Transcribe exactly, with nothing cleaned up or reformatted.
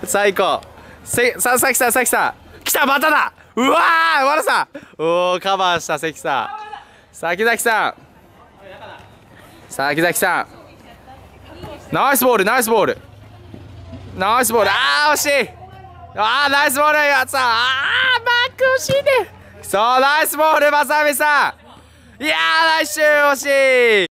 最高。せささきさんさきさん来た、まただ。うわー、和田さん、おおカバーした関さん。先崎さん、先崎さん、ナイスボールナイスボールナイスボール。あー惜しい。あーナイスボールやつさん。あーバック惜しいね。そうナイスボールまさみさん。いやー来週惜しい。